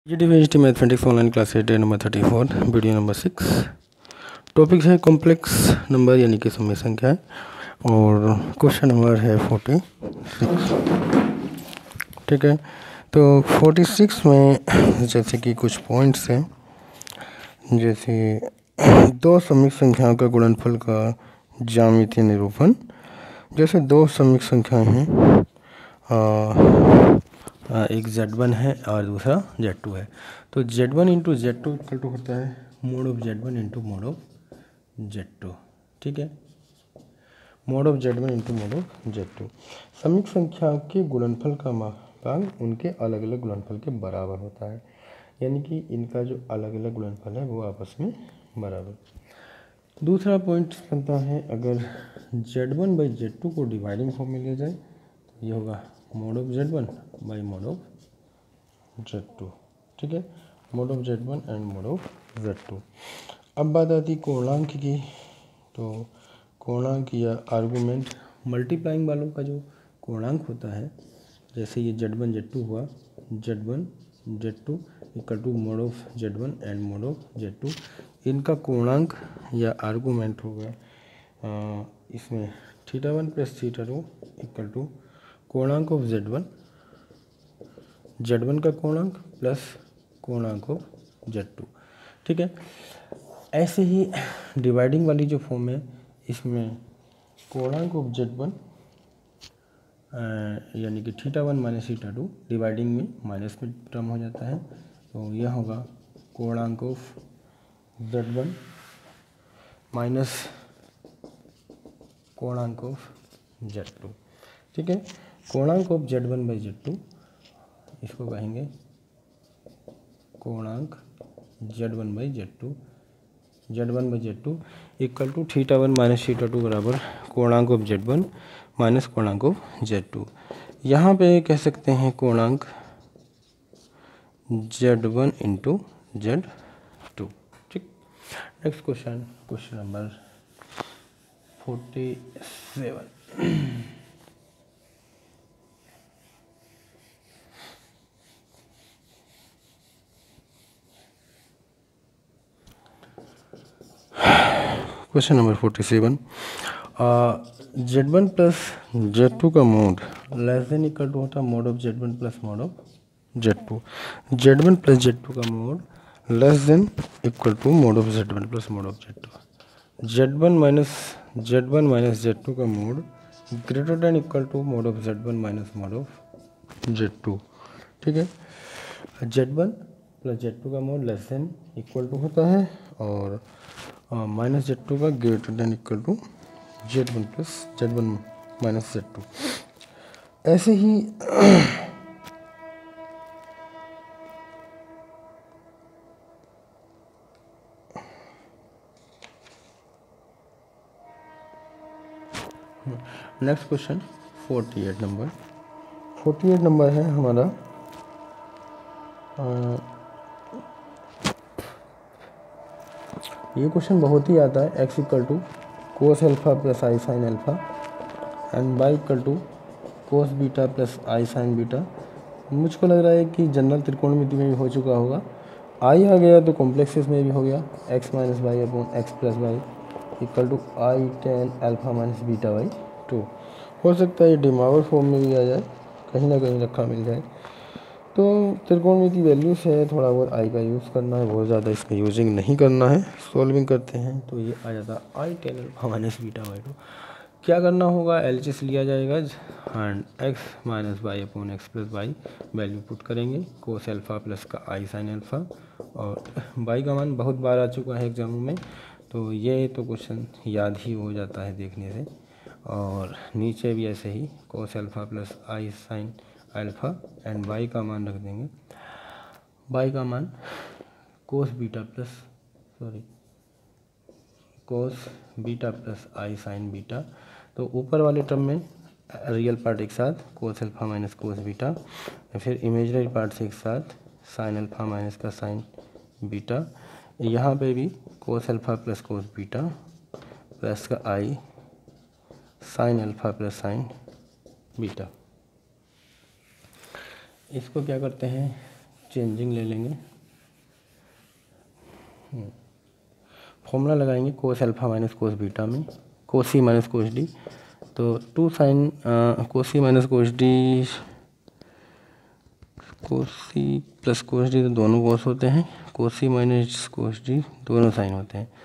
GTVHT mathematics online class day number 34 video number 6। Topic है complex number यानी कि समूह संख्याएं और क्वेश्चन नंबर है 46। ठीक है, तो 46 में जैसे कि कुछ पॉइंट्स हैं, जैसे दो समूह संख्याओं का गुणनफल का ज्यामितीय निरूपण। जैसे दो समूह संख्याएं हैं, एक Z1 है और दूसरा Z2 है, तो Z1 into Z2 equal to होता है mode of Z1 into mode of Z2। ठीक है, mode of Z1 into mode of Z2। समूह संख्याओं के गुणनफल का मापांक उनके अलग अलग गुणनफल के बराबर होता है, यानी कि इनका जो अलग अलग गुणनफल है वो आपस में बराबर। दूसरा पॉइंट बनता है, अगर Z1 बाई Z2 को डिवाइडिंग फॉर्म में लिया जाए तो ये होगा mode of Z1 by mode of Z2। ठीक है, mode of Z1 and mode of Z2। अब बात आती कोणांक की, तो कोणांक या आर्गुमेंट मल्टीप्लाइंग वालों का जो कोणांक होता है, जैसे ये Z1 Z2 हुआ, Z1 Z2 equal to mode of Z1 and mode of Z2, इनका कोणांक या आर्गुमेंट होगा इसमें θ1 प्लस θ2 इक्वल टू कोणांक ऑफ Z1 का कोणांक प्लस कोणांक ऑफ Z2। ठीक है, ऐसे ही डिवाइडिंग वाली जो फॉर्म है, इसमें कोणांक ऑफ Z1 यानी कि θ1 माइनस θ2 डिवाइडिंग में माइनस में टर्म हो जाता है, तो यह होगा कोणांक ऑफ Z1 माइनस कोणांक ऑफ Z2। ठीक है, कोणांक ऑफ Z1 बाई Z2, इसको कहेंगे कोणांक Z1 by Z2, Z1 by Z2 equal to θ1 minus θ2 बराबर कोणांक ऑफ Z1 माइनस कोणांक ऑफ Z2। यहाँ पे कह सकते हैं कोणांक Z1 इंटू Z2। ठीक, next question, question number 47। Question number 47, Z1 plus Z2 का mode less than equal to होता है mode of Z1 plus mode of Z2। Z1 plus Z2 का mode less than equal to mode of Z1 plus mode of Z2। Z1 minus Z2 का mode greater than equal to mode of Z1 minus mode of Z2। ठीक है, Z1 plus Z2 का mode less than equal to होता है और minus Z2 का greater than equal to Z1 plus Z1 minus Z2। ऐसे ही next question 48 number. 48 number है हमारा, ये क्वेश्चन बहुत ही आता है। x equal to cos alpha plus i sine alpha and y equal to cos beta plus i sine beta. मुझको लग रहा है कि जनरल त्रिकोणमिति में भी हो चुका होगा। आई आ गया तो कॉम्प्लेक्सेस में भी हो गया, x minus y upon x plus y equal to i tan alpha minus beta by 2। हो सकता है ये डिमावर फॉर्म में भी आ जाए, कहीं ना कहीं रखा मिल जाए। तो त्रिकोणमिति वैल्यूज है, थोड़ा बहुत आई का यूज़ करना है, बहुत ज़्यादा इसमें यूजिंग नहीं करना है। सॉल्विंग करते हैं तो ये आ जाता है i tan alpha minus beta by 2। क्या करना होगा, एलएचएस लिया जाएगा and x minus y upon x plus y value put करेंगे, कोस एल्फा प्लस का आई साइन एल्फा, और y का मान बहुत बार आ चुका है एग्जामों में, तो ये तो क्वेश्चन याद ही हो जाता है देखने से। और नीचे भी ऐसे ही cos alpha plus i sine alpha and y का मान रख देंगे, y का मान cos beta plus i sine beta. तो ऊपर वाले टर्म में रियल पार्ट एक साथ cos alpha minus cos beta, फिर इमेजनरी पार्ट से एक साथ साइन अल्फा माइनस का साइन बीटा। यहाँ पे भी cos alpha plus cos beta plus का i sine alpha plus sine beta. इसको क्या करते हैं, चेंजिंग ले लेंगे, फॉर्मूला लगाएंगे cos alpha minus cos beta में, cos c minus cos d. तो 2 sine cos c minus cos d, cos c plus cos d तो दोनों कोस होते हैं, cos c minus cos d दोनों साइन होते हैं।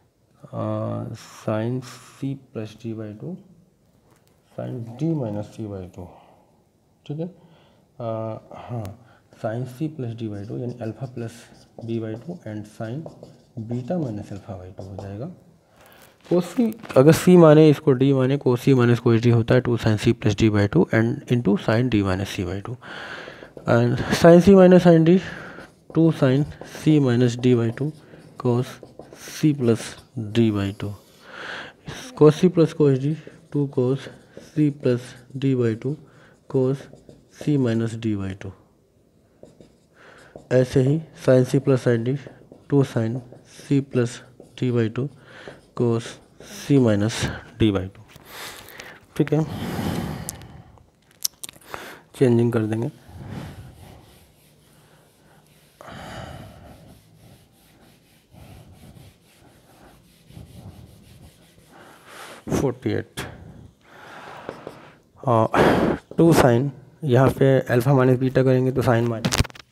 Sine c plus d by 2, sine d minus c by 2, ठीक है। हाँ, sine c plus d by 2 यानी alpha plus B by 2 and sine beta minus alpha by 2 हो जाएगा। कोस सी अगर सी माने इसको डी माने, कोस सी माइनस कोस डी होता है 2 sine c plus d by 2 and into sine d minus c by 2 and sine c minus sine d 2 sine c minus d by 2 cos c plus d by 2, cos c plus cos d 2 cos c plus d by 2 cos c minus d by 2। ऐसे ही sine c plus sine d 2 sine c plus d by 2 cos c minus d by 2, ठीक है। Changing कर देंगे, to sign, यहाँ पे alpha minus beta करेंगे तो साइन में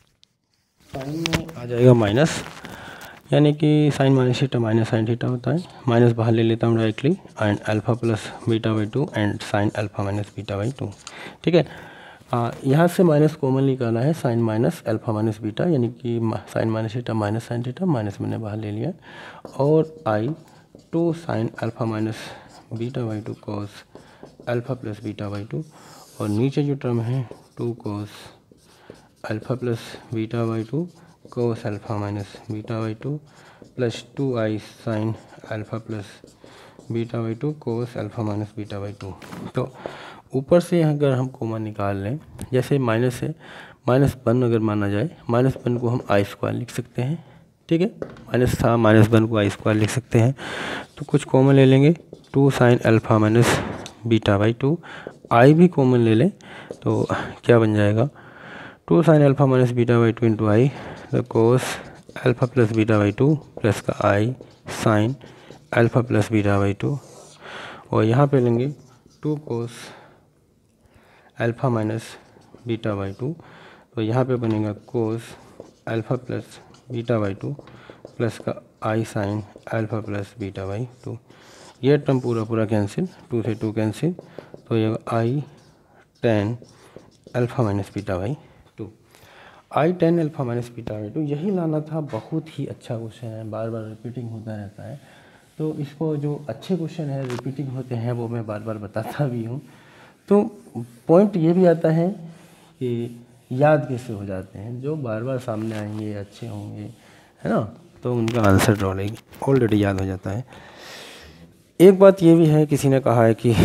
आ जाएगा माइनस, यानी कि sine minus theta minus sine theta होता है, माइनस बाहर ले लेता हूँ directly and alpha plus beta by 2 and sine alpha minus beta by 2, ठीक है। यहाँ से माइनस कॉमन निकाला है, sine minus alpha minus beta यानी कि sine minus theta minus sine theta, minus मैंने बाहर ले लिया और i 2 sine alpha minus beta by 2 cos alpha plus beta by 2 और नीचे जो टर्म है 2 cos alpha plus beta by 2 cos alpha minus beta by 2 plus 2i sine alpha plus beta by 2 cos alpha minus beta by 2। तो ऊपर से अगर हम common निकाल लें, जैसे माइनस है, माइनस 1 अगर माना जाए, माइनस 1 को हम आई स्क्वायर लिख सकते हैं, ठीक है। माइनस था, माइनस 1 को आई स्क्वायर लिख सकते हैं। तो कुछ कॉमन ले लेंगे, 2 sine alpha minus beta by 2, i भी कॉमन ले लें तो क्या बन जाएगा 2 sine alpha minus beta by 2 into i, तो cos alpha plus beta by 2 plus का i sine alpha plus beta by 2 और यहाँ पे लेंगे 2 cos alpha minus beta by 2, तो यहाँ पे बनेगा cos alpha plus beta by 2 plus का i sine alpha plus beta by 2। ये टर्म पूरा पूरा कैंसिल, 2 से 2 कैंसिल, तो ये i tan alpha minus beta by 2, i tan alpha minus beta by 2 यही लाना था। बहुत ही अच्छा क्वेश्चन है, बार बार रिपीटिंग होता रहता है, तो इसको जो अच्छे क्वेश्चन है रिपीटिंग होते हैं वो मैं बार बार बताता भी हूँ। तो पॉइंट ये भी आता है कि याद कैसे हो जाते हैं, जो बार बार सामने आएंगे अच्छे होंगे, है ना, तो उनका आंसर ऑलरेडी याद हो जाता है। एक बात ये भी है, किसी ने कहा है कि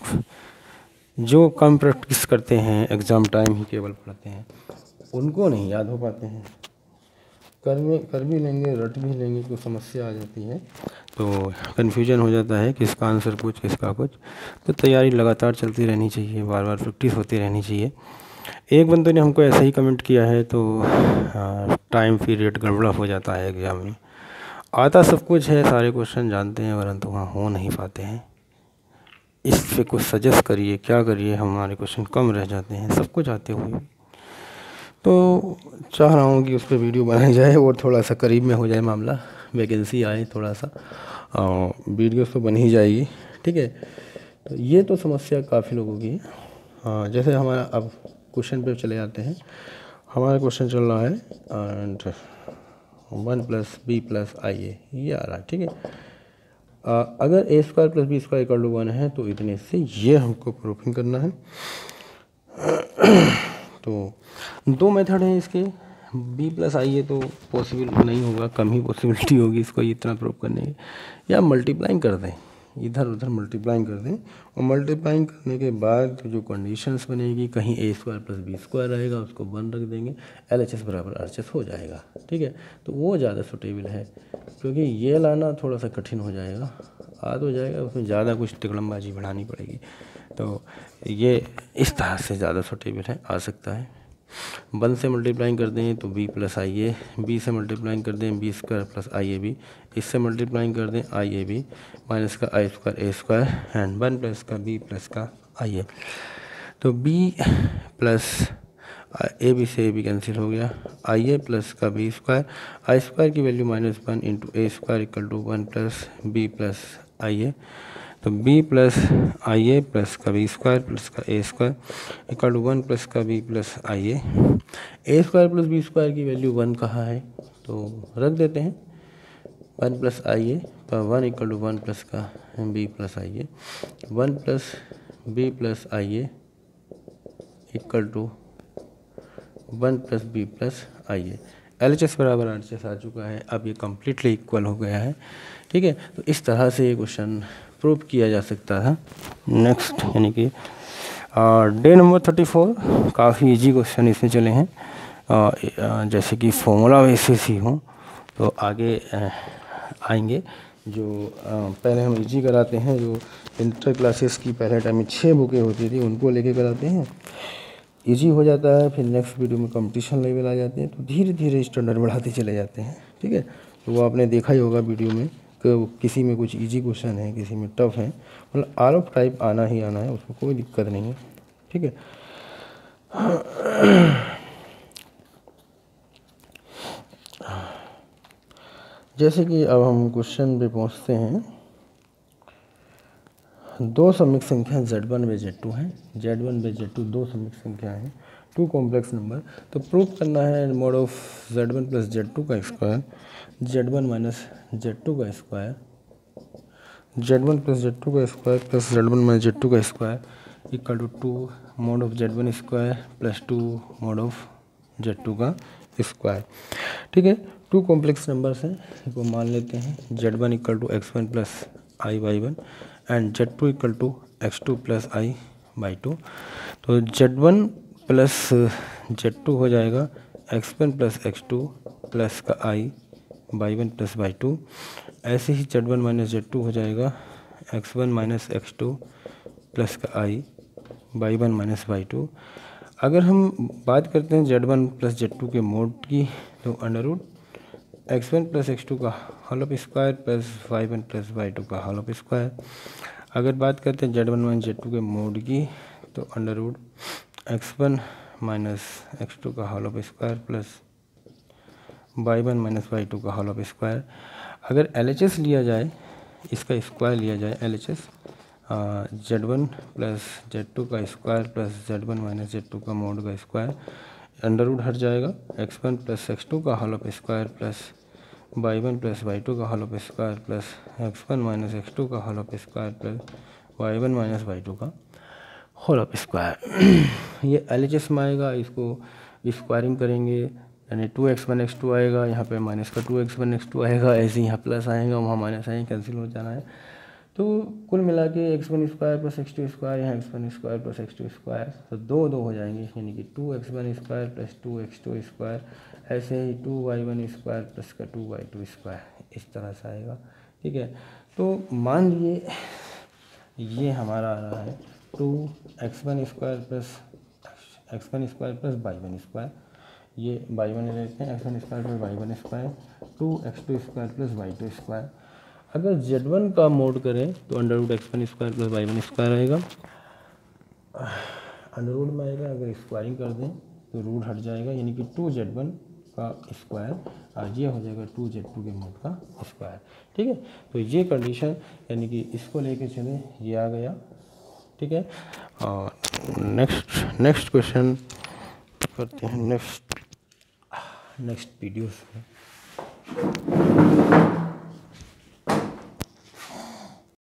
जो कम प्रैक्टिस करते हैं एग्ज़ाम टाइम ही केवल पढ़ते हैं, उनको नहीं याद हो पाते हैं। कर भी लेंगे, रट भी लेंगे, कोई समस्या आ जाती है तो कन्फ्यूजन हो जाता है, किसका आंसर कुछ किसका कुछ। तो तैयारी लगातार चलती रहनी चाहिए, बार बार प्रैक्टिस होती रहनी चाहिए। एक बंदे ने हमको ऐसा ही कमेंट किया है, तो टाइम पीरियड गड़बड़ा हो जाता है एग्ज़ाम में। आता सब कुछ है, सारे क्वेश्चन जानते हैं, परंतु वहाँ हो नहीं पाते हैं। इस पे कुछ सजेस्ट करिए, क्या करिए, हमारे क्वेश्चन कम रह जाते हैं सब कुछ आते हुए भी। तो चाह रहा हूँ कि उस पर वीडियो बनाई जाए और थोड़ा सा करीब में हो जाए मामला, वैकेंसी आए थोड़ा सा, वीडियो तो बन ही जाएगी, ठीक है। तो ये तो समस्या काफ़ी लोगों की है। जैसे हमारा अब क्वेश्चन पे चले जाते हैं, हमारा क्वेश्चन चल रहा है एंड 1 + b + ia ये आ रहा है, ठीक है। अगर a² + b² = 1 है तो इतने से ये हमको प्रूफिंग करना है। तो 2 मेथड हैं इसके, b + ia तो पॉसिबल नहीं होगा, कम ही पॉसिबिलिटी होगी इसको इतना प्रूव करने की, या मल्टीप्लाइंग कर दें, इधर उधर मल्टीप्लाइंग कर दें, और मल्टीप्लाइंग करने के बाद जो कंडीशंस बनेगी, कहीं a² + b² रहेगा, उसको 1 रख देंगे, LHS = RHS हो जाएगा, ठीक है। तो वो ज़्यादा सूटेबल है, क्योंकि ये लाना थोड़ा सा कठिन हो जाएगा, आ तो जाएगा, उसमें ज़्यादा कुछ तिकड़मबाजी बढ़ानी पड़ेगी। तो ये इस तरह से ज़्यादा सूटेबल है, आ सकता है। 1 से मल्टीप्लाइंग कर दें तो b plus i a, b से मल्टीप्लाइंग कर दें b square plus i a b, इससे मल्टीप्लाइंग कर दें आई ए बी माइनस का i square a square and 1 plus का बी प्लस का आई ए। तो बी प्लस ए बी से ए बी कैंसिल हो गया, आई ए प्लस का बी स्क्वायर, आई स्क्वायर की value -1 into a square equal to 1 plus b plus i a. तो b plus i a plus का b square plus का a square equal to 1 plus का b plus i a square plus b square की value 1 कहाँ है तो रख देते हैं, 1 प्लस आई ए पर 1 इक्वल टू 1 प्लस का b plus i a, 1 plus b plus i a equal to 1 plus b plus i a. LHS बराबर RHS आ चुका है, अब ये कम्प्लीटली इक्वल हो गया है। ठीक है, तो इस तरह से ये क्वेश्चन प्रूव किया जा सकता था। नेक्स्ट यानी कि डे नंबर 34, काफ़ी इजी क्वेश्चन इसमें चले हैं, जैसे कि फॉर्मूला बेसिस ही हो तो आगे आएंगे। जो पहले हम इजी कराते हैं, जो इंटर क्लासेस की पहले टाइम में 6 बुकें होती थी उनको लेके कराते हैं, इजी हो जाता है। फिर नेक्स्ट वीडियो में कंपटीशन लेवल आ जाते हैं तो धीरे धीरे स्टैंडर्ड बढ़ाते चले जाते हैं। ठीक है, तो वो आपने देखा ही होगा वीडियो में कि किसी में कुछ इजी क्वेश्चन है, किसी में टफ है, मतलब ऑल ऑफ टाइप आना ही आना है, उसमें कोई दिक्कत नहीं है। ठीक है, जैसे कि अब हम क्वेश्चन पे पहुंचते हैं। दो समिक संख्या Z1 व Z2 हैं, Z1 व Z2 दो समिक संख्या हैं, 2 कॉम्प्लेक्स नंबर। तो प्रूव करना है mode of Z1 plus Z2 का स्क्वायर, Z1 माइनस Z2 का स्क्वायर, Z1 प्लस Z2 का square plus Z1 minus Z2 का square equal to 2 mod of Z1 square plus 2 mod of Z2 का square. ठीक है, 2 complex numbers हैं, इसको मान लेते हैं। Z1 equal to x1 plus i y 1 and Z2 equal to x2 plus i y 2। तो Z1 प्लस Z2 हो जाएगा x1 प्लस x2 प्लस का आई बाई 1 प्लस बाई 2। ऐसे ही Z1 माइनस Z2 हो जाएगा x1 माइनस x2 प्लस का आई y 1 minus by 2। अगर हम बात करते हैं Z1 प्लस Z2 के मोड की, तो under root x1 plus x2 का whole of square plus y1 plus y2 का होल ऑफ स्क्वायर। अगर बात करते हैं Z1 माइनस Z2 के मोड की, तो under root x1 minus x2 का whole of square plus y1 minus y2 का होल ऑफ स्क्वायर। अगर LHS लिया जाए, इसका स्क्वायर लिया जाए LHS, Z1 प्लस Z2 का square plus Z1 minus Z2 का मोड का स्क्वायर, अंडर रूट हट जाएगा, x1 प्लस x2 का whole of square plus y1 plus y2 का whole of square plus x1 minus x2 का whole of square plus y1 minus y2 का whole of square. ये LHS में आएगा, इसको स्क्वायरिंग करेंगे यानी 2x1 x2 आएगा, यहाँ पे माइनस का 2x1 x2 आएगा, ऐसे यहाँ प्लस आएगा, वहाँ माइनस आएंगे, कैंसिल हो जाना है। तो कुल मिला के x1 square plus x2 square, यहाँ x1 square plus x2 square, तो दो दो हो जाएंगे, यानी कि 2x1 square plus 2x2 square, ऐसे ही 2y1 स्क्वायर प्लस का 2y2 स्क्वायर, इस तरह से आएगा। ठीक है, तो मान लिए ये हमारा आ रहा है 2x1 square plus x1 square plus y1 square, ये y1 लेते हैं, x1 square plus y1 square, 2x2 square plus y2 square. अगर Z1 का मोड करें तो under root x1 square plus y1 square आएगा, अंडर रूट में आएगा। अगर स्क्वायरिंग कर दें तो रूट हट जाएगा, यानी कि 2Z1 का स्क्वायर और ये हो जाएगा 2Z2 के मोड का स्क्वायर। ठीक है, तो ये कंडीशन यानी कि इसको लेके चले, ये आ गया। ठीक है, और नेक्स्ट क्वेश्चन करते हैं नेक्स्ट वीडियोस में।